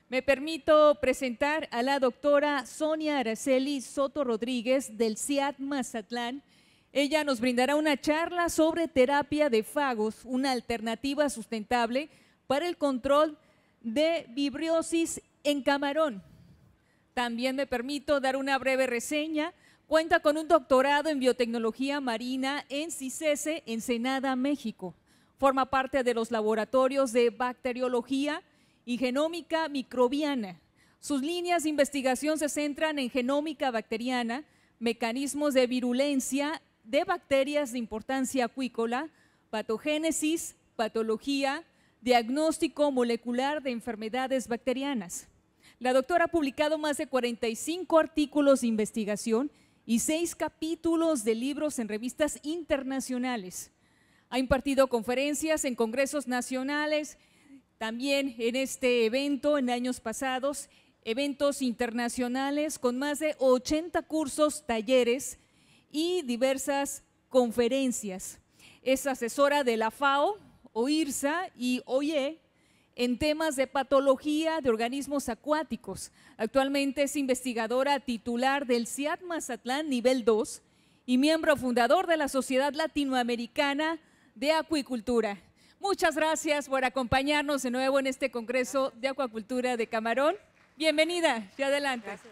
Me permito presentar a la doctora Sonia Araceli Soto Rodríguez del CIAT Mazatlán. Ella nos brindará una charla sobre terapia de fagos, una alternativa sustentable para el control de vibriosis en camarón. También me permito dar una breve reseña. Cuenta con un doctorado en biotecnología marina en CICESE, Ensenada, México. Forma parte de los laboratorios de bacteriología y genómica microbiana. Sus líneas de investigación se centran en genómica bacteriana, mecanismos de virulencia de bacterias de importancia acuícola, patogénesis, patología, diagnóstico molecular de enfermedades bacterianas. La doctora ha publicado más de 45 artículos de investigación y 6 capítulos de libros en revistas internacionales. Ha impartido conferencias en congresos nacionales, también en este evento en años pasados, eventos internacionales con más de 80 cursos, talleres y diversas conferencias. Es asesora de la FAO, OIRSA y OIE en temas de patología de organismos acuáticos. Actualmente es investigadora titular del CIAT Mazatlán nivel 2 y miembro fundador de la Sociedad Latinoamericana de Acuicultura. Muchas gracias por acompañarnos de nuevo en este Congreso de Acuacultura de Camarón. Bienvenida, y adelante. Gracias.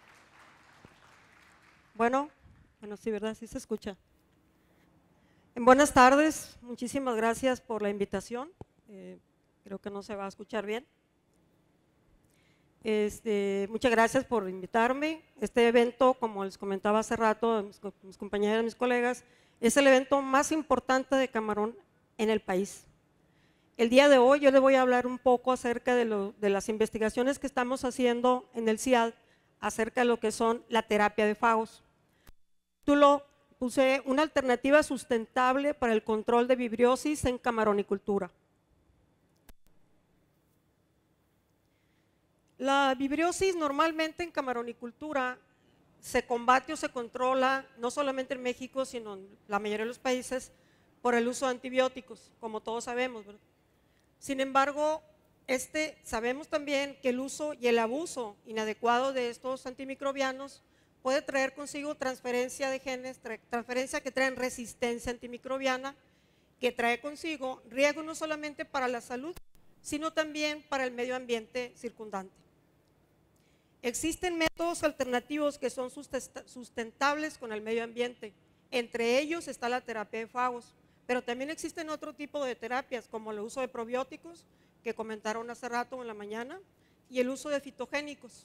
Bueno, sí, ¿verdad? Sí se escucha. Buenas tardes, muchísimas gracias por la invitación. Creo que no se va a escuchar bien. Muchas gracias por invitarme. Este evento, como les comentaba hace rato, mis compañeros, mis colegas, es el evento más importante de camarón en el país. El día de hoy yo les voy a hablar un poco acerca de las investigaciones que estamos haciendo en el CIAD acerca de lo que son la terapia de fagos. Título puse una alternativa sustentable para el control de vibriosis en camaronicultura. La vibriosis normalmente en camaronicultura se combate o se controla no solamente en México, sino en la mayoría de los países por el uso de antibióticos, como todos sabemos, ¿verdad? Sin embargo, sabemos también que el uso y el abuso inadecuado de estos antimicrobianos puede traer consigo transferencia de genes, transferencia que traen resistencia antimicrobiana, que trae consigo riesgo no solamente para la salud, sino también para el medio ambiente circundante. Existen métodos alternativos que son sustentables con el medio ambiente. Entre ellos está la terapia de fagos, pero también existen otro tipo de terapias como el uso de probióticos, que comentaron hace rato en la mañana, y el uso de fitogénicos.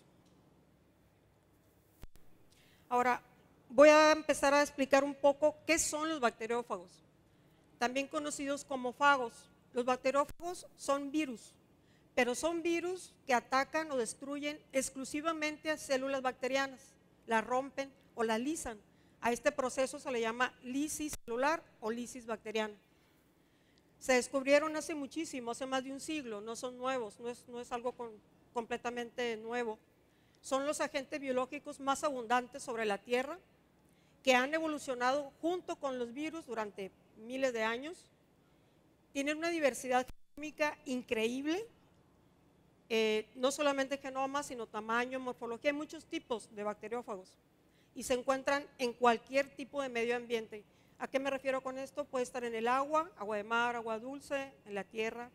Ahora, voy a empezar a explicar un poco qué son los bacteriófagos, también conocidos como fagos. Los bacteriófagos son virus, pero son virus que atacan o destruyen exclusivamente a células bacterianas, las rompen o las lisan. A este proceso se le llama lisis celular o lisis bacteriana. Se descubrieron hace muchísimo, hace más de un siglo, no son nuevos, no es algo completamente nuevo. Son los agentes biológicos más abundantes sobre la Tierra, que han evolucionado junto con los virus durante miles de años. Tienen una diversidad genómica increíble, no solamente genoma, sino tamaño, morfología. Hay muchos tipos de bacteriófagos y se encuentran en cualquier tipo de medio ambiente. ¿A qué me refiero con esto? Puede estar en el agua, agua de mar, agua dulce, en la tierra.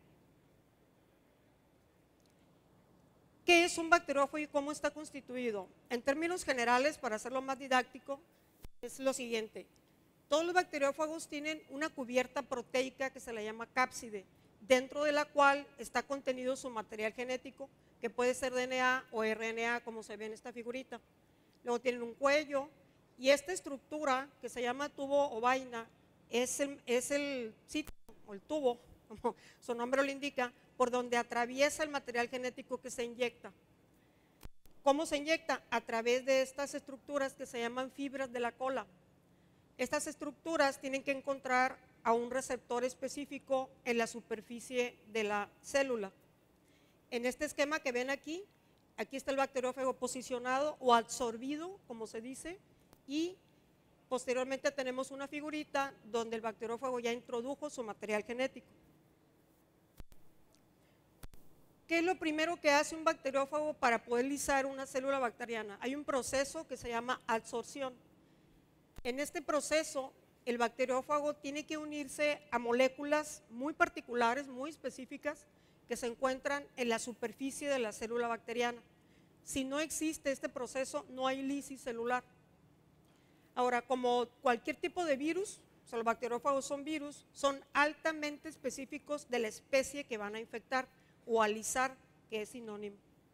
¿Qué es un bacteriófago y cómo está constituido? En términos generales, para hacerlo más didáctico, es lo siguiente. Todos los bacteriófagos tienen una cubierta proteica que se le llama cápside, dentro de la cual está contenido su material genético, que puede ser DNA o RNA, como se ve en esta figurita. Luego tienen un cuello, y esta estructura que se llama tubo o vaina es el sitio o el tubo, como su nombre lo indica, por donde atraviesa el material genético que se inyecta. ¿Cómo se inyecta? A través de estas estructuras que se llaman fibras de la cola. Estas estructuras tienen que encontrar a un receptor específico en la superficie de la célula. En este esquema que ven aquí, aquí está el bacteriófago posicionado o absorbido, como se dice, y posteriormente tenemos una figurita donde el bacteriófago ya introdujo su material genético. ¿Qué es lo primero que hace un bacteriófago para poder lisar una célula bacteriana? Hay un proceso que se llama adsorción. En este proceso, el bacteriófago tiene que unirse a moléculas muy particulares, muy específicas, que se encuentran en la superficie de la célula bacteriana. Si no existe este proceso, no hay lisis celular. Ahora, como cualquier tipo de virus, o sea, los bacteriófagos son virus, son altamente específicos de la especie que van a infectar o a lisar, que es sinónimo.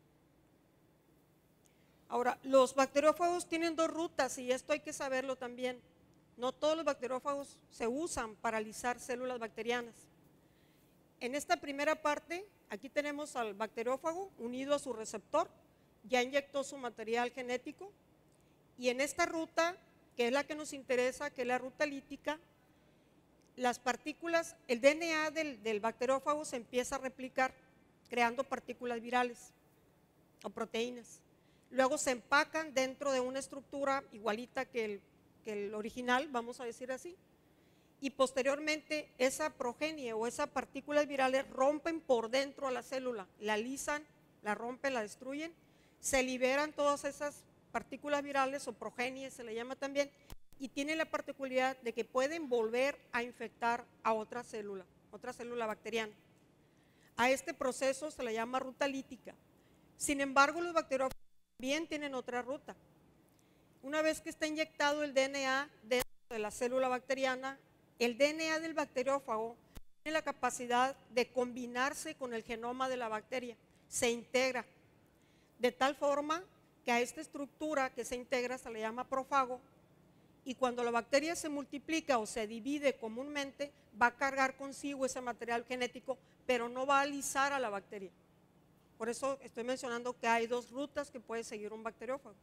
Ahora, los bacteriófagos tienen dos rutas y esto hay que saberlo también. No todos los bacteriófagos se usan para lisar células bacterianas. En esta primera parte, aquí tenemos al bacteriófago unido a su receptor, ya inyectó su material genético, y en esta ruta, que es la que nos interesa, que es la ruta lítica, las partículas, el DNA del bacteriófago se empieza a replicar creando partículas virales o proteínas. Luego se empacan dentro de una estructura igualita que el original, vamos a decir así, y posteriormente esa progenie o esas partículas virales rompen por dentro a la célula, la lisan, la rompen, la destruyen, se liberan todas esas partículas virales o progenies, se le llama también, y tienen la particularidad de que pueden volver a infectar a otra célula bacteriana. A este proceso se le llama ruta lítica. Sin embargo, los bacteriófagos también tienen otra ruta. Una vez que está inyectado el DNA dentro de la célula bacteriana, el DNA del bacteriófago tiene la capacidad de combinarse con el genoma de la bacteria, se integra, de tal forma que a esta estructura que se integra se le llama profago, y cuando la bacteria se multiplica o se divide comúnmente, va a cargar consigo ese material genético, pero no va a lisar a la bacteria. Por eso estoy mencionando que hay dos rutas que puede seguir un bacteriófago.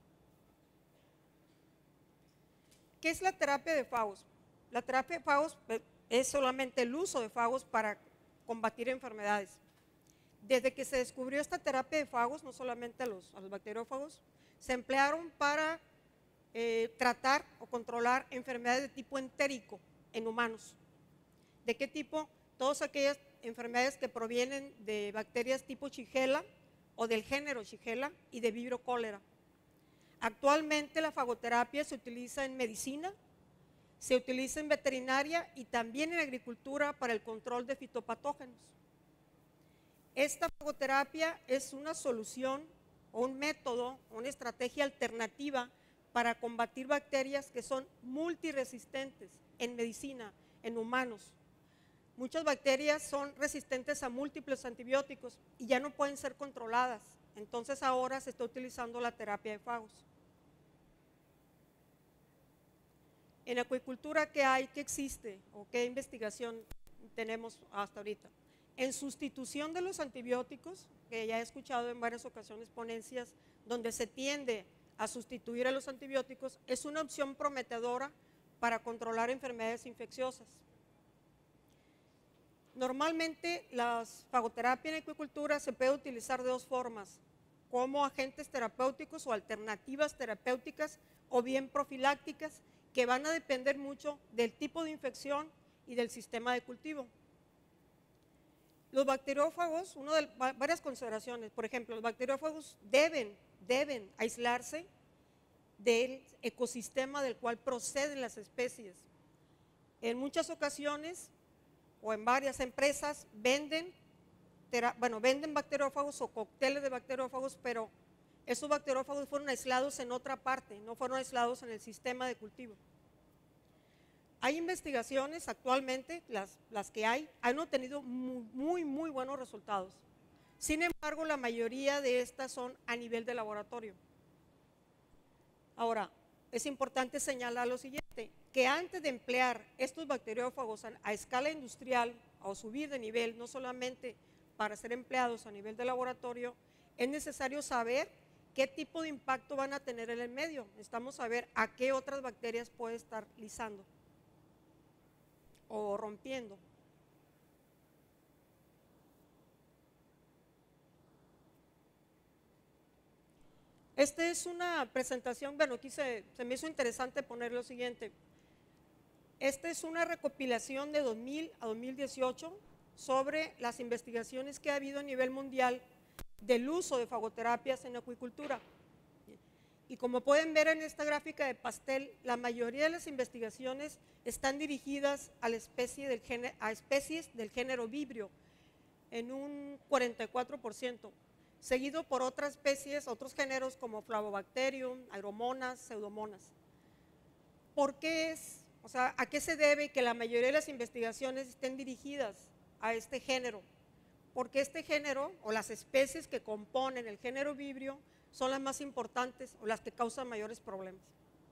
¿Qué es la terapia de fagos? La terapia de fagos es solamente el uso de fagos para combatir enfermedades. Desde que se descubrió esta terapia de fagos, no solamente a los bacteriófagos, se emplearon para tratar o controlar enfermedades de tipo entérico en humanos. ¿De qué tipo? Todas aquellas enfermedades que provienen de bacterias tipo Shigella o del género Shigella y de Vibrio cólera. Actualmente la fagoterapia se utiliza en medicina, se utiliza en veterinaria y también en agricultura para el control de fitopatógenos. Esta fagoterapia es una solución o un método, una estrategia alternativa para combatir bacterias que son multiresistentes en medicina, en humanos. Muchas bacterias son resistentes a múltiples antibióticos y ya no pueden ser controladas. Entonces ahora se está utilizando la terapia de fagos. En acuicultura, ¿qué hay? ¿Qué existe? ¿O qué investigación tenemos hasta ahorita? En sustitución de los antibióticos, que ya he escuchado en varias ocasiones ponencias donde se tiende a sustituir a los antibióticos, es una opción prometedora para controlar enfermedades infecciosas. Normalmente la fagoterapia en acuicultura se puede utilizar de dos formas, como agentes terapéuticos o alternativas terapéuticas o bien profilácticas, que van a depender mucho del tipo de infección y del sistema de cultivo. Los bacteriófagos, varias consideraciones, por ejemplo, los bacteriófagos deben aislarse del ecosistema del cual proceden las especies. En muchas ocasiones o en varias empresas venden bacteriófagos o cócteles de bacteriófagos, pero esos bacteriófagos fueron aislados en otra parte, no fueron aislados en el sistema de cultivo. Hay investigaciones actualmente, las que han obtenido muy buenos resultados. Sin embargo, la mayoría de estas son a nivel de laboratorio. Ahora, es importante señalar lo siguiente, que antes de emplear estos bacteriófagos a escala industrial o subir de nivel, no solamente para ser empleados a nivel de laboratorio, es necesario saber qué tipo de impacto van a tener en el medio. Necesitamos saber a qué otras bacterias puede estar lisando o rompiendo. Esta es una presentación, bueno, aquí se me hizo interesante poner lo siguiente. Esta es una recopilación de 2000 a 2018 sobre las investigaciones que ha habido a nivel mundial del uso de fagoterapias en acuicultura. Y como pueden ver en esta gráfica de pastel, la mayoría de las investigaciones están dirigidas a especies del género Vibrio, en un 44%, seguido por otras especies, otros géneros como Flavobacterium, Aeromonas, Pseudomonas. ¿Por qué es? O sea, ¿a qué se debe que la mayoría de las investigaciones estén dirigidas a este género? Porque este género, o las especies que componen el género Vibrio, son las más importantes o las que causan mayores problemas.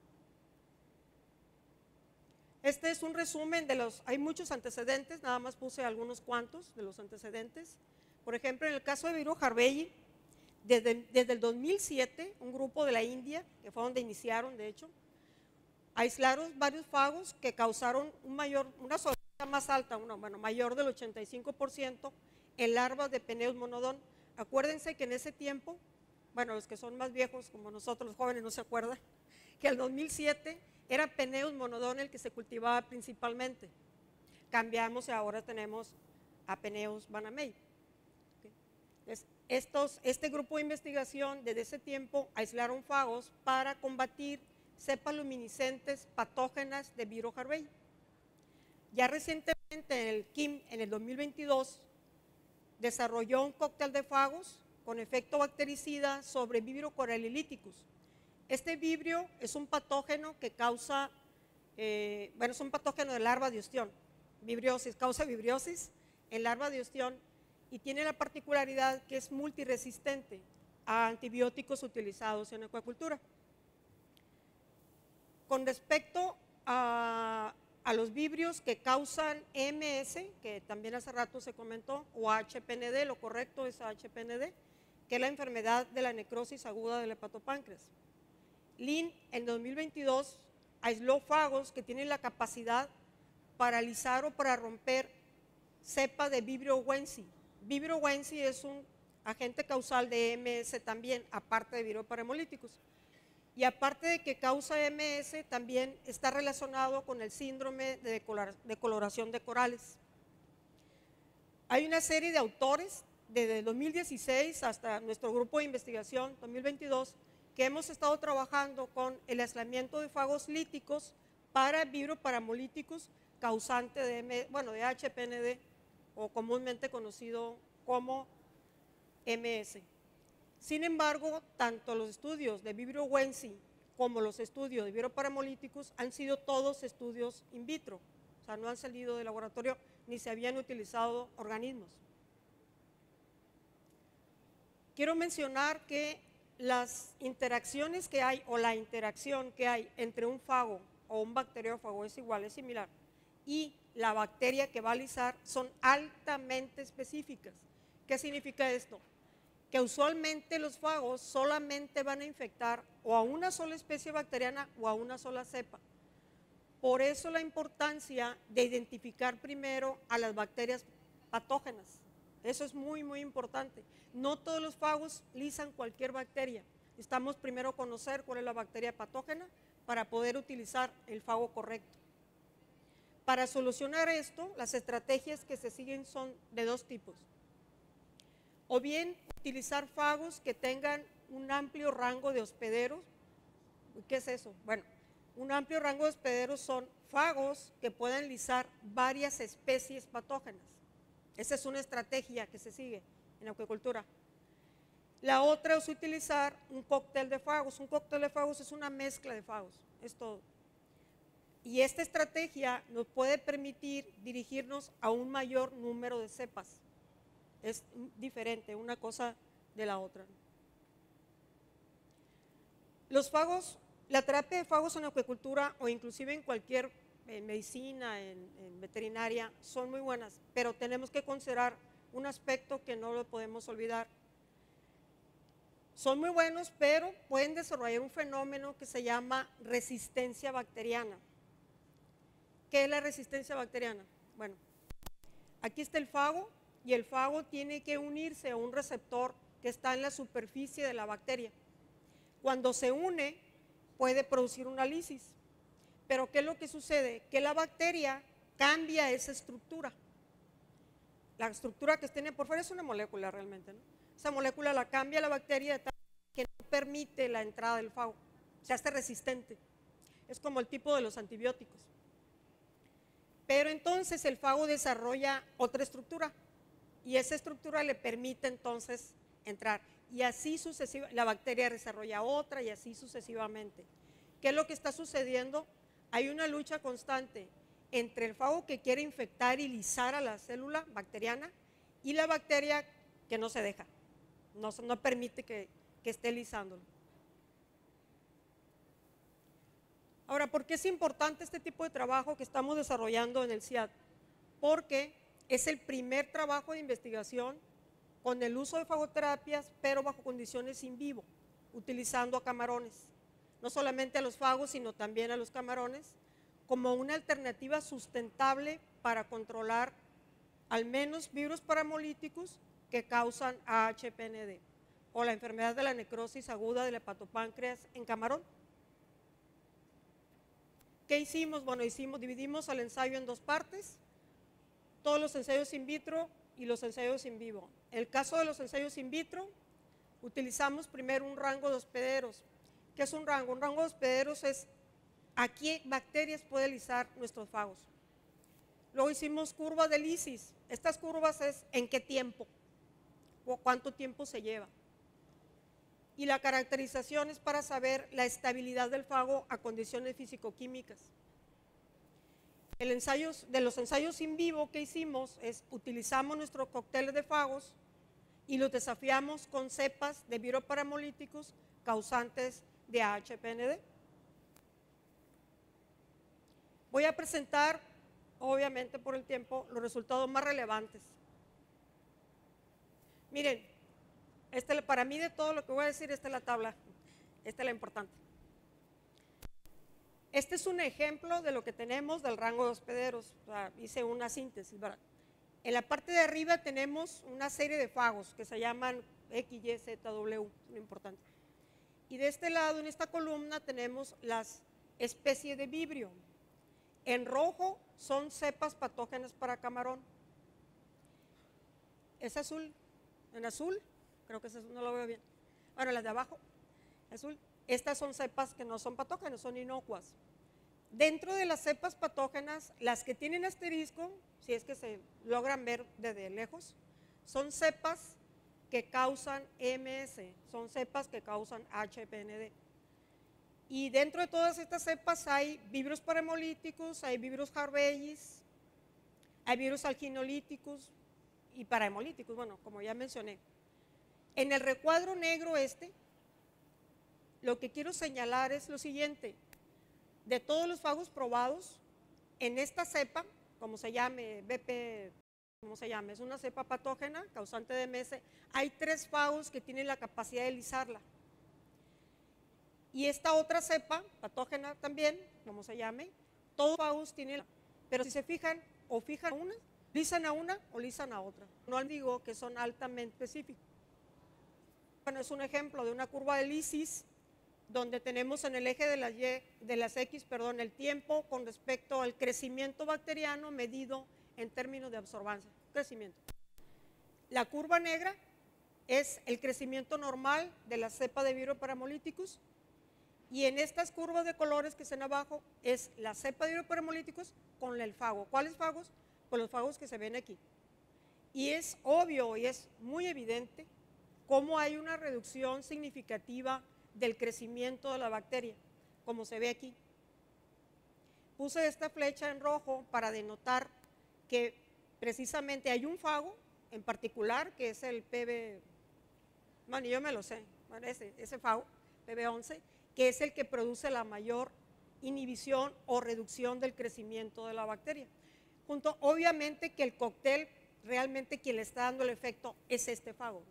Este es un resumen de hay muchos antecedentes, nada más puse algunos cuantos de los antecedentes. Por ejemplo, en el caso de Vibrio jarbelli, desde el 2007, un grupo de la India, que fue donde iniciaron, de hecho, aislaron varios fagos que causaron una sobrevida más alta, mayor del 85% en larvas de Peneus monodon. Acuérdense que en ese tiempo, los que son más viejos como nosotros, los jóvenes no se acuerdan, que en el 2007 era Peneus monodon el que se cultivaba principalmente. Cambiamos y ahora tenemos a Peneus banamei. Este grupo de investigación desde ese tiempo aislaron fagos para combatir cepas luminiscentes patógenas de Vibrio jarbelli. Ya recientemente el KIM, en el 2022, desarrolló un cóctel de fagos con efecto bactericida sobre Vibrio corallilyticus. Este vibrio es un patógeno que causa, es un patógeno de larva de ostión, causa vibriosis en larva de ostión y tiene la particularidad que es multiresistente a antibióticos utilizados en acuicultura. Con respecto a los vibrios que causan MS, que también hace rato se comentó, o HPND, lo correcto es HPND, que es la enfermedad de la necrosis aguda del hepatopáncreas. Lin, en 2022, aisló fagos que tienen la capacidad para alisar o para romper cepas de Vibrio wensi. Vibrio wensi es un agente causal de MS también, aparte de Vibrio parahemolíticos. Y aparte de que causa MS, también está relacionado con el síndrome de decoloración de corales. Hay una serie de autores, desde 2016 hasta nuestro grupo de investigación 2022, que hemos estado trabajando con el aislamiento de fagos líticos para Vibrio parahemolíticos causante de HPND, o comúnmente conocido como MS. Sin embargo, tanto los estudios de Vibrio wensi como los estudios de Vibrio parahemolíticos han sido todos estudios in vitro, o sea, no han salido del laboratorio ni se habían utilizado organismos. Quiero mencionar que las interacciones que hay o la interacción que hay entre un fago o un bacteriófago es similar, y la bacteria que va a alisar son altamente específicas. ¿Qué significa esto? Que usualmente los fagos solamente van a infectar o a una sola especie bacteriana o a una sola cepa. Por eso la importancia de identificar primero a las bacterias patógenas. Eso es muy, muy importante. No todos los fagos lisan cualquier bacteria. Necesitamos primero conocer cuál es la bacteria patógena para poder utilizar el fago correcto. Para solucionar esto, las estrategias que se siguen son de dos tipos. O bien utilizar fagos que tengan un amplio rango de hospederos. ¿Qué es eso? Bueno, un amplio rango de hospederos son fagos que puedan lisar varias especies patógenas. Esa es una estrategia que se sigue en acuicultura. La otra es utilizar un cóctel de fagos. Un cóctel de fagos es una mezcla de fagos, es todo. Y esta estrategia nos puede permitir dirigirnos a un mayor número de cepas. Es diferente una cosa de la otra. Los fagos, la terapia de fagos en acuicultura o inclusive en cualquier medicina, en veterinaria, son muy buenas, pero tenemos que considerar un aspecto que no lo podemos olvidar. Son muy buenos, pero pueden desarrollar un fenómeno que se llama resistencia bacteriana. ¿Qué es la resistencia bacteriana? Bueno, aquí está el fago y el fago tiene que unirse a un receptor que está en la superficie de la bacteria. Cuando se une, puede producir una lisis. Pero ¿qué es lo que sucede? Que la bacteria cambia esa estructura. La estructura que tiene por fuera es una molécula realmente, ¿no? Esa molécula la cambia la bacteria de tal que no permite la entrada del fago, se hace resistente. Es como el tipo de los antibióticos. Pero entonces el fago desarrolla otra estructura y esa estructura le permite entonces entrar. Y así sucesivamente, la bacteria desarrolla otra y así sucesivamente. ¿Qué es lo que está sucediendo? Hay una lucha constante entre el fago que quiere infectar y lisar a la célula bacteriana y la bacteria que no se deja, no permite que esté lisándolo. Ahora, ¿por qué es importante este tipo de trabajo que estamos desarrollando en el CIAT? Porque es el primer trabajo de investigación con el uso de fagoterapias, pero bajo condiciones in vivo, utilizando a camarones. No solamente a los fagos, sino también a los camarones, como una alternativa sustentable para controlar al menos virus paramolíticos que causan AHPND o la enfermedad de la necrosis aguda del hepatopáncreas en camarón. ¿Qué hicimos? Bueno, dividimos el ensayo en dos partes, todos los ensayos in vitro y los ensayos in vivo. En el caso de los ensayos in vitro, utilizamos primero un rango de hospederos. ¿Qué es un rango? Un rango de hospederos es a qué bacterias puede lisar nuestros fagos. Luego hicimos curvas de lisis. Estas curvas es en qué tiempo o cuánto tiempo se lleva. Y la caracterización es para saber la estabilidad del fago a condiciones físico-químicas. De los ensayos in vivo que hicimos es utilizamos nuestros cócteles de fagos y los desafiamos con cepas de virus paramolíticos causantes de AHPND. Voy a presentar, obviamente por el tiempo, los resultados más relevantes. Miren, para mí de todo lo que voy a decir, esta es la tabla, esta es la importante. Este es un ejemplo de lo que tenemos del rango de hospederos, o sea, hice una síntesis, ¿verdad? En la parte de arriba tenemos una serie de fagos que se llaman X, Y, Z, W, lo importante. Y de este lado, en esta columna, tenemos las especies de vibrio. En rojo son cepas patógenas para camarón. Es azul, en azul, creo que no lo veo bien. Bueno, las de abajo, azul. Estas son cepas que no son patógenas, son inocuas. Dentro de las cepas patógenas, las que tienen asterisco, si es que se logran ver desde lejos, son cepas que causan MS, son cepas que causan HPND. Y dentro de todas estas cepas hay virus paramolíticos, hay virus Harveys, hay virus alginolíticos y parahemolíticos, bueno, como ya mencioné. En el recuadro negro lo que quiero señalar es lo siguiente. De todos los fagos probados, en esta cepa, como se llame, BP, como se llame, es una cepa patógena causante de MS, hay 3 fagos que tienen la capacidad de lisarla. Y esta otra cepa, patógena también, como se llame, todos los fagos tienen, pero si se fijan, o fijan una, lisan a una o lisan a otra. No digo que son altamente específicos. Bueno, es un ejemplo de una curva de lisis donde tenemos en el eje de las X, el tiempo con respecto al crecimiento bacteriano medido en términos de absorbancia, crecimiento. La curva negra es el crecimiento normal de la cepa de virus paramolíticos y en estas curvas de colores que están abajo es la cepa de virus paramolíticos con el fago. ¿Cuáles fagos? Pues los fagos que se ven aquí. Y es obvio y es muy evidente cómo hay una reducción significativa del crecimiento de la bacteria, como se ve aquí. Puse esta flecha en rojo para denotar que precisamente hay un fago en particular, que es el PB, bueno, yo me lo sé, bueno, ese fago, PB11, que es el que produce la mayor inhibición o reducción del crecimiento de la bacteria. Junto, obviamente que el cóctel, realmente quien le está dando el efecto es este fago.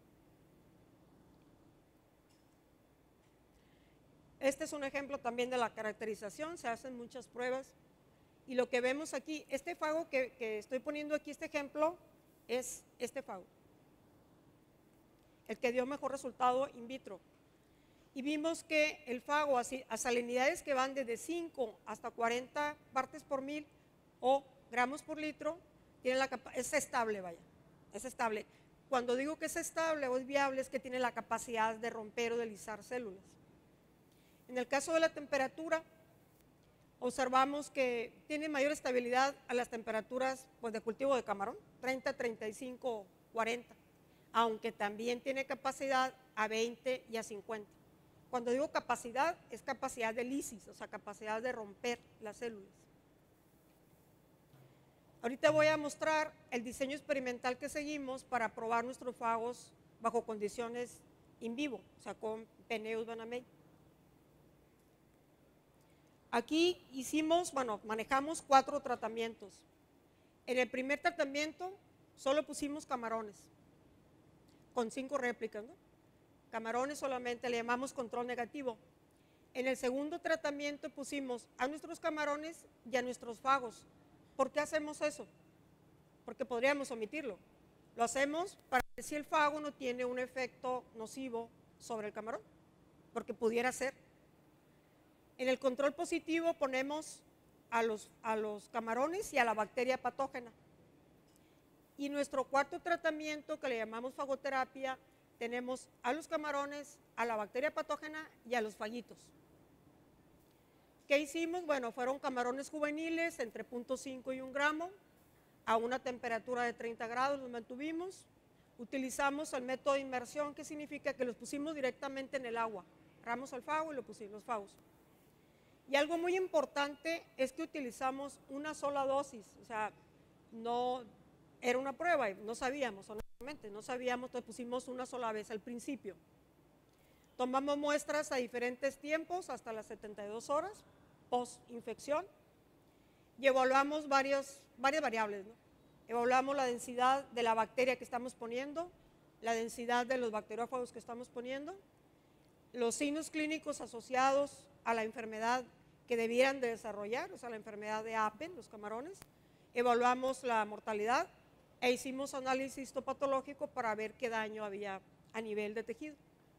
Este es un ejemplo también de la caracterización, se hacen muchas pruebas y lo que vemos aquí, este fago que estoy poniendo aquí, este ejemplo, es este fago, el que dio mejor resultado in vitro. Y vimos que el fago a salinidades que van desde 5 hasta 40 partes por mil o gramos por litro, tiene es estable, vaya, es estable. Cuando digo que es estable o es viable, es que tiene la capacidad de romper o de lisar células. En el caso de la temperatura, observamos que tiene mayor estabilidad a las temperaturas pues, de cultivo de camarón, 30, 35, 40, aunque también tiene capacidad a 20 y a 50. Cuando digo capacidad, es capacidad de lisis, o sea, capacidad de romper las células. Ahorita voy a mostrar el diseño experimental que seguimos para probar nuestros fagos bajo condiciones in vivo, o sea, con Peneus banamei. Aquí manejamos 4 tratamientos. En el primer tratamiento solo pusimos camarones, con 5 réplicas, ¿no? Camarones solamente, le llamamos control negativo. En el segundo tratamiento pusimos a nuestros camarones y a nuestros fagos. ¿Por qué hacemos eso? Porque podríamos omitirlo. Lo hacemos para ver si el fago no tiene un efecto nocivo sobre el camarón, porque pudiera ser. En el control positivo ponemos a los camarones y a la bacteria patógena. Y nuestro cuarto tratamiento, que le llamamos fagoterapia, tenemos a los camarones, a la bacteria patógena y a los faguitos. ¿Qué hicimos? Bueno, fueron camarones juveniles entre 0.5 y 1 gramo, a una temperatura de 30 grados los mantuvimos. Utilizamos el método de inmersión, que significa que los pusimos directamente en el agua. Agarramos al fago y lo pusimos, los fagos. Y algo muy importante es que utilizamos una sola dosis, o sea, no era una prueba, no sabíamos, honestamente, no sabíamos, entonces pusimos una sola vez al principio. Tomamos muestras a diferentes tiempos, hasta las 72 horas, post-infección, y evaluamos varias variables, ¿no? Evaluamos la densidad de la bacteria que estamos poniendo, la densidad de los bacteriófagos que estamos poniendo, los signos clínicos asociados a la enfermedad que debieran de desarrollar, o sea, la enfermedad de Appen, los camarones. Evaluamos la mortalidad e hicimos análisis histopatológico para ver qué daño había a nivel de tejido.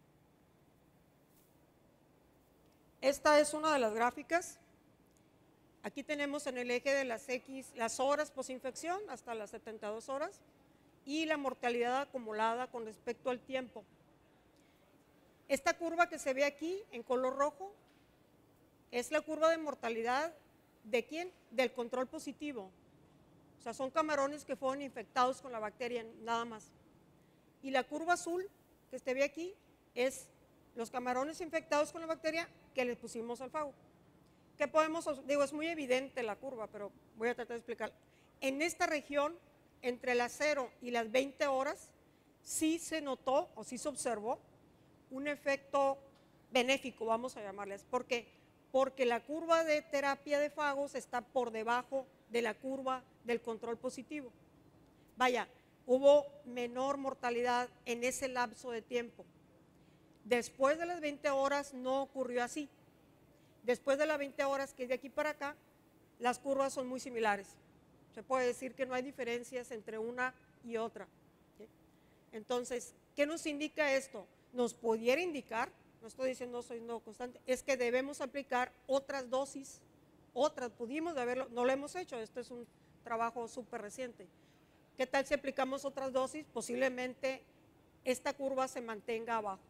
Esta es una de las gráficas. Aquí tenemos en el eje de las X las horas posinfección hasta las 72 horas y la mortalidad acumulada con respecto al tiempo. Esta curva que se ve aquí en color rojo es la curva de mortalidad ¿de quién? Del control positivo. O sea, son camarones que fueron infectados con la bacteria, nada más. Y la curva azul que se ve aquí es los camarones infectados con la bacteria que les pusimos al fago. ¿Qué podemos? Digo, es muy evidente la curva, pero voy a tratar de explicar. En esta región, entre las 0 y las 20 horas, sí se notó o sí se observó un efecto benéfico, vamos a llamarles. ¿Por qué? Porque la curva de terapia de fagos está por debajo de la curva del control positivo. Vaya, hubo menor mortalidad en ese lapso de tiempo. Después de las 20 horas no ocurrió así. Después de las 20 horas, que es de aquí para acá, las curvas son muy similares. Se puede decir que no hay diferencias entre una y otra. ¿Sí? Entonces, ¿qué nos indica esto? Nos pudiera indicar, no estoy diciendo soy no constante, es que debemos aplicar otras dosis, pudimos de haberlo, no lo hemos hecho, esto es un trabajo súper reciente. ¿Qué tal si aplicamos otras dosis? Posiblemente esta curva se mantenga abajo.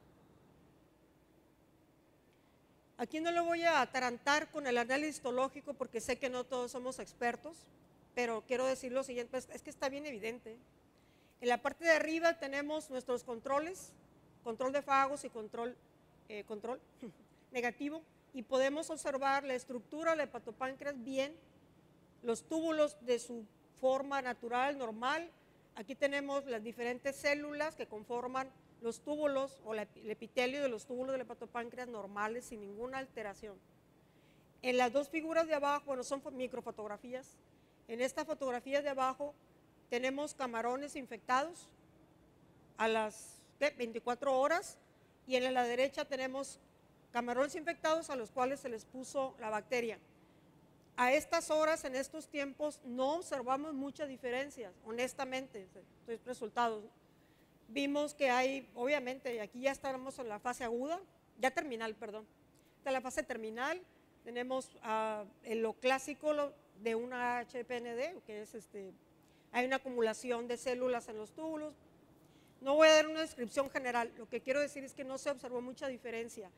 Aquí no lo voy a atarantar con el análisis histológico porque sé que no todos somos expertos, pero quiero decir lo siguiente, es que está bien evidente. En la parte de arriba tenemos nuestros controles, control de fagos y control negativo, y podemos observar la estructura del hepatopáncreas bien, los túbulos de su forma natural, normal. Aquí tenemos las diferentes células que conforman los túbulos o el epitelio de los túbulos del hepatopáncreas normales sin ninguna alteración. En las dos figuras de abajo, bueno, son microfotografías. En esta fotografía de abajo tenemos camarones infectados a las 24 horas y en la derecha tenemos camarones infectados a los cuales se les puso la bacteria. A estas horas, en estos tiempos, no observamos muchas diferencias, honestamente, estos resultados. Vimos que hay, obviamente, aquí ya estamos en la fase aguda, ya terminal, perdón. En la fase terminal tenemos lo clásico de una HPND, que es hay una acumulación de células en los túbulos, No voy a dar una descripción general, lo que quiero decir es que no se observó mucha diferencia.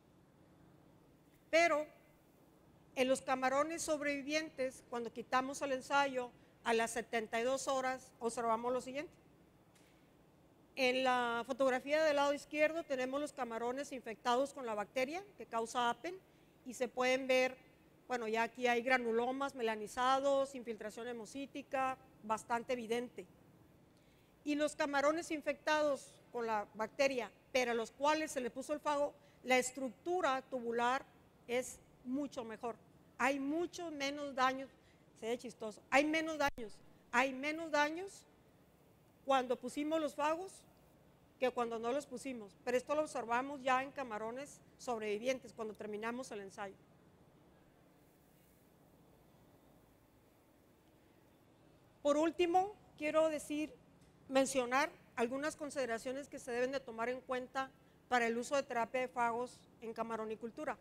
Pero en los camarones sobrevivientes, cuando quitamos el ensayo, a las 72 horas observamos lo siguiente. En la fotografía del lado izquierdo tenemos los camarones infectados con la bacteria que causa APEN y se pueden ver, bueno, ya aquí hay granulomas melanizados, infiltración hemocítica, bastante evidente. Y los camarones infectados con la bacteria, pero a los cuales se le puso el fago, la estructura tubular es mucho mejor. Hay mucho menos daños, se ve chistoso, hay menos daños cuando pusimos los fagos que cuando no los pusimos, pero esto lo observamos ya en camarones sobrevivientes cuando terminamos el ensayo. Por último, quiero mencionar algunas consideraciones que se deben de tomar en cuenta para el uso de terapia de fagos en camaronicultura.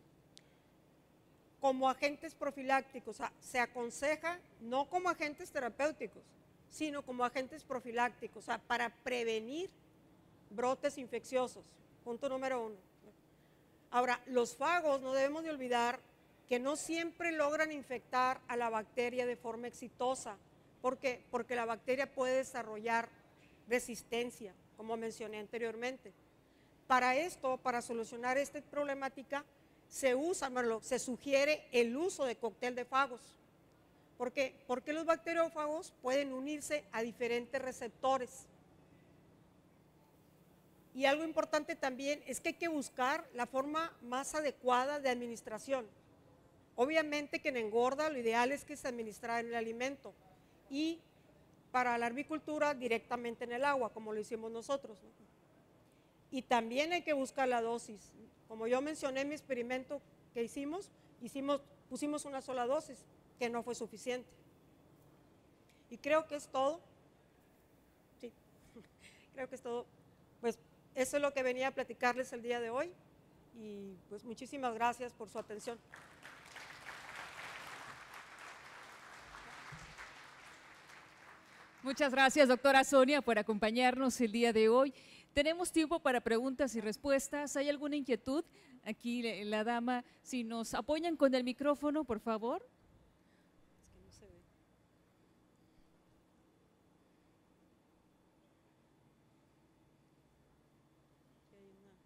Como agentes profilácticos, se aconseja no como agentes terapéuticos, sino como agentes profilácticos, para prevenir brotes infecciosos, punto número 1. Ahora, los fagos no debemos de olvidar que no siempre logran infectar a la bacteria de forma exitosa. ¿Por qué? Porque la bacteria puede desarrollar resistencia, como mencioné anteriormente. Para esto, para solucionar esta problemática, se sugiere el uso de cóctel de fagos. ¿Por qué? Porque los bacteriófagos pueden unirse a diferentes receptores. Y algo importante también es que hay que buscar la forma más adecuada de administración. Obviamente que en engorda lo ideal es que se administre en el alimento y para la larvicultura directamente en el agua, como lo hicimos nosotros, ¿no? Y también hay que buscar la dosis. Como yo mencioné en mi experimento que pusimos una sola dosis, que no fue suficiente. Y creo que es todo. Sí, creo que es todo. Pues eso es lo que venía a platicarles el día de hoy y pues muchísimas gracias por su atención. Muchas gracias, doctora Sonia, por acompañarnos el día de hoy. Tenemos tiempo para preguntas y respuestas. ¿Hay alguna inquietud? Aquí la dama, si nos apoyan con el micrófono, por favor. Es que no se ve. Aquí hay una.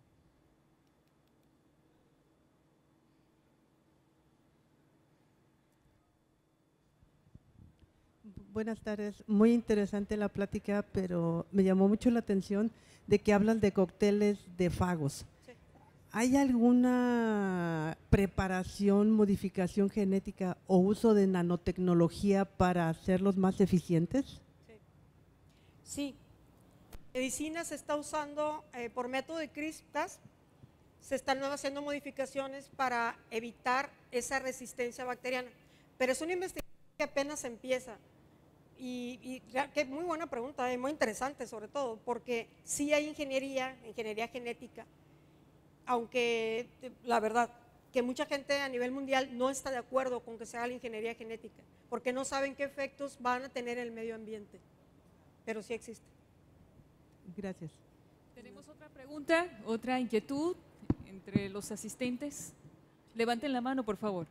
Buenas tardes, muy interesante la plática, pero me llamó mucho la atención de que hablan de cócteles de fagos. Sí. ¿Hay alguna preparación, modificación genética o uso de nanotecnología para hacerlos más eficientes? Sí. Medicina se está usando por método de CRISPR-Cas, se están haciendo modificaciones para evitar esa resistencia bacteriana, pero es una investigación que apenas empieza. Y que muy buena pregunta, muy interesante sobre todo, porque sí hay ingeniería genética, aunque la verdad que mucha gente a nivel mundial no está de acuerdo con que se haga la ingeniería genética, porque no saben qué efectos van a tener en el medio ambiente, pero sí existe. Gracias. Tenemos otra pregunta, otra inquietud entre los asistentes. Levanten la mano, por favor.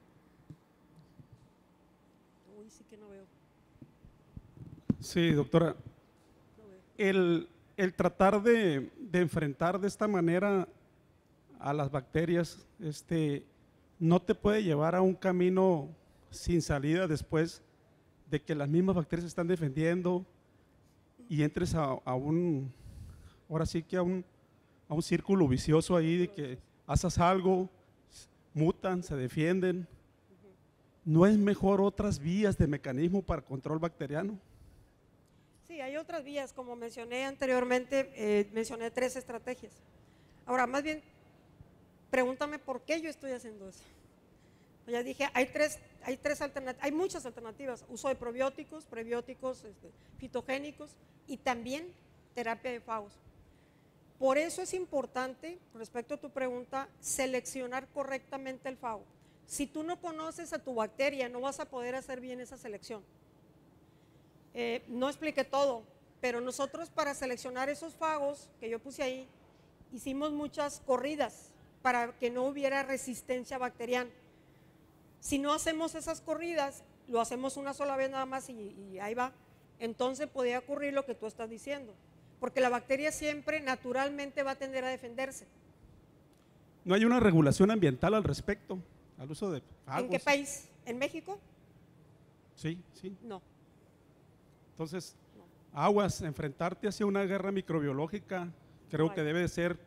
Uy, sí que no veo. Sí, doctora. El tratar de enfrentar de esta manera a las bacterias, no te puede llevar a un camino sin salida después de que las mismas bacterias se están defendiendo y entres ahora sí que a un círculo vicioso ahí de que haces algo, mutan, se defienden. ¿No es mejor otras vías de mecanismo para control bacteriano? Sí, hay otras vías, como mencioné anteriormente, mencioné 3 estrategias. Ahora, más bien, pregúntame por qué yo estoy haciendo eso. Ya dije, hay muchas alternativas, uso de probióticos, prebióticos, fitogénicos y también terapia de fagos. Por eso es importante, respecto a tu pregunta, seleccionar correctamente el fago. Si tú no conoces a tu bacteria, no vas a poder hacer bien esa selección. No expliqué todo. pero nosotros para seleccionar esos fagos que yo puse ahí, hicimos muchas corridas para que no hubiera resistencia bacteriana. Si no hacemos esas corridas, lo hacemos una sola vez nada más y ahí va, entonces podría ocurrir lo que tú estás diciendo, porque la bacteria siempre naturalmente va a tender a defenderse. ¿No hay una regulación ambiental al respecto, al uso de fagos? ¿En qué país? ¿En México? Sí, sí. No. Entonces, aguas, enfrentarte hacia una guerra microbiológica, creo que debe de ser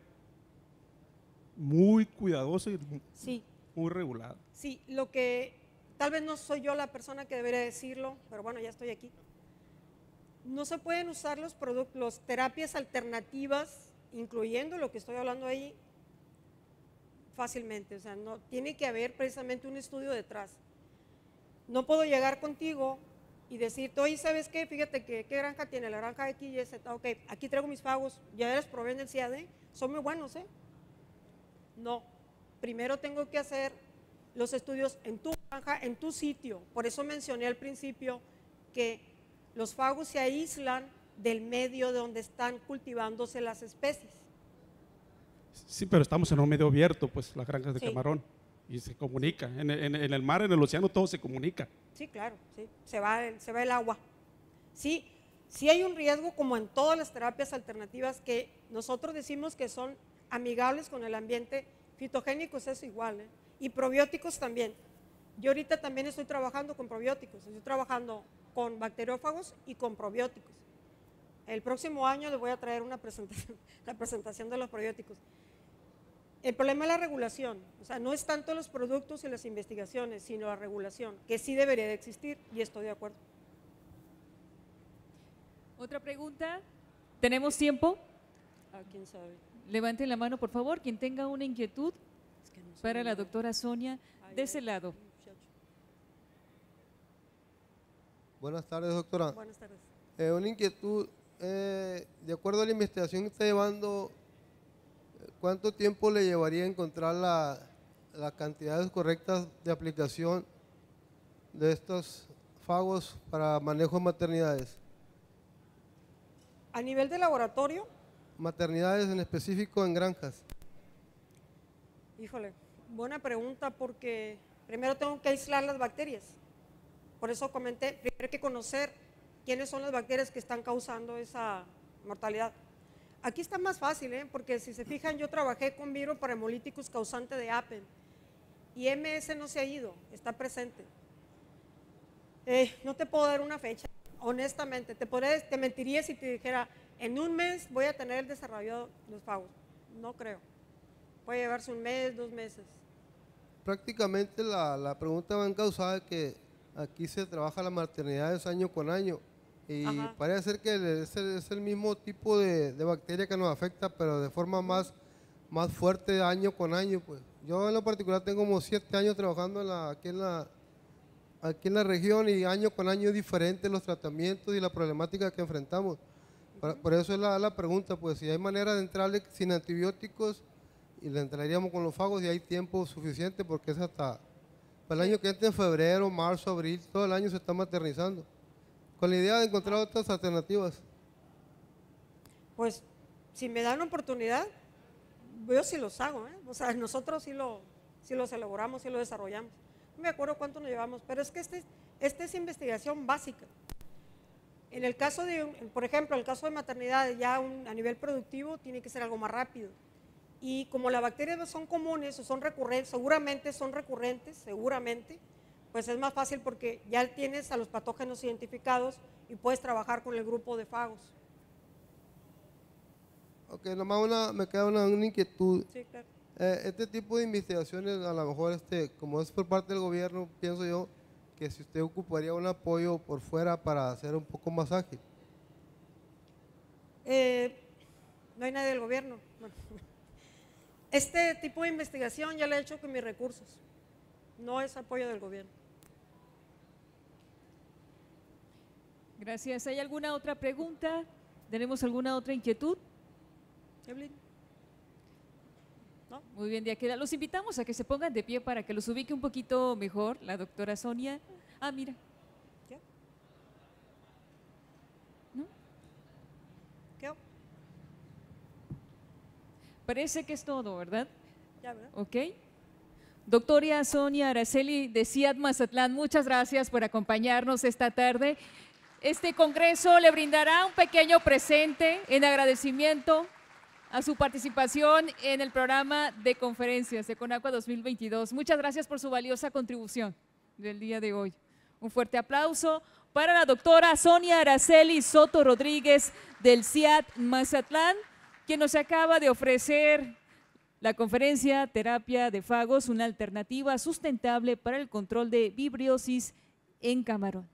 muy cuidadoso y Sí. muy regulado. Sí, lo que tal vez no soy yo la persona que debería decirlo, pero bueno, ya estoy aquí. No se pueden usar los productos, las terapias alternativas, incluyendo lo que estoy hablando ahí, fácilmente. O sea, no tiene que haber precisamente un estudio detrás. No puedo llegar contigo y decirte, oye, ¿sabes qué? Fíjate que qué granja tiene, la granja X y Z. Ok, aquí traigo mis fagos, ya les probé en el CIAD, son muy buenos, ¿eh? No, primero tengo que hacer los estudios en tu granja, en tu sitio. Por eso mencioné al principio que los fagos se aíslan del medio de donde están cultivándose las especies. Sí, pero estamos en un medio abierto, pues las granjas de Sí. camarón, y se comunica. En el mar, en el océano, todo se comunica. Sí, claro, sí, se va el agua. Sí, sí hay un riesgo como en todas las terapias alternativas que nosotros decimos que son amigables con el ambiente. Fitogénicos es igual, ¿eh? Y probióticos también. Yo ahorita también estoy trabajando con probióticos, estoy trabajando con bacteriófagos y con probióticos. El próximo año les voy a traer una presentación, la presentación de los probióticos. El problema es la regulación, o sea, no es tanto los productos y las investigaciones, sino la regulación, que sí debería de existir y estoy de acuerdo. Otra pregunta. ¿Tenemos tiempo? ¿Quién sabe? Levanten la mano, por favor, quien tenga una inquietud para la doctora Sonia, de ese lado. Buenas tardes, doctora. Buenas tardes. Una inquietud, de acuerdo a la investigación que está llevando, ¿cuánto tiempo le llevaría a encontrar las cantidades correctas de aplicación de estos fagos para manejo de maternidades? A nivel de laboratorio, Maternidades en específico en granjas. híjole, buena pregunta porque primero tengo que aislar las bacterias. Por eso comenté, primero hay que conocer quiénes son las bacterias que están causando esa mortalidad. Aquí está más fácil, porque si se fijan, yo trabajé con virus parahemolíticos causante de APEN y MS no se ha ido, está presente. No te puedo dar una fecha, honestamente, te mentiría si te dijera, en un mes voy a tener desarrollado los fagos. No creo. Puede llevarse un mes, 2 meses. Prácticamente la pregunta va encausada de que aquí se trabaja la maternidades año con año y Ajá. parece ser que es el mismo tipo de bacteria que nos afecta, pero de forma más fuerte año con año. Pues yo en lo particular tengo como 7 años trabajando aquí en la región y año con año es diferente los tratamientos y la problemática que enfrentamos. Por eso es la pregunta, pues si hay manera de entrarle sin antibióticos y le entraríamos con los fagos y hay tiempo suficiente porque es hasta el año que entra en febrero, marzo, abril, todo el año se está maternizando. Con la idea de encontrar otras alternativas. Pues si me dan oportunidad, yo sí los hago, o sea, nosotros sí los elaboramos, sí los desarrollamos. No me acuerdo cuánto nos llevamos, pero es que esta es investigación básica. En el caso por ejemplo, en el caso de maternidad, ya a nivel productivo tiene que ser algo más rápido. Y como las bacterias son comunes o son recurrentes, seguramente, pues es más fácil porque ya tienes a los patógenos identificados y puedes trabajar con el grupo de fagos. Ok, nomás me queda una inquietud. Sí, claro. Este tipo de investigaciones, a lo mejor, como es por parte del gobierno, pienso yo que si usted ocuparía un apoyo por fuera para hacer un poco más ágil. No hay nadie del gobierno. Bueno, este tipo de investigación ya la he hecho con mis recursos, no es apoyo del gobierno. Gracias. ¿Hay alguna otra pregunta? ¿Tenemos alguna otra inquietud? Evelyn. Muy bien, de aquel. Los invitamos a que se pongan de pie para que los ubique un poquito mejor la doctora Sonia. Mira. ¿Ya? ¿No? parece que es todo, ¿verdad? Ya, ¿verdad? Ok. Doctora Sonia Araceli de CIAT Mazatlán, muchas gracias por acompañarnos esta tarde. Este congreso le brindará un pequeño presente en agradecimiento a su participación en el programa de conferencias de CONAGUA 2022. Muchas gracias por su valiosa contribución del día de hoy. Un fuerte aplauso para la doctora Sonia Araceli Soto Rodríguez del CIAT Mazatlán, quien nos acaba de ofrecer la conferencia Terapia de Fagos, una alternativa sustentable para el control de vibriosis en Camarón.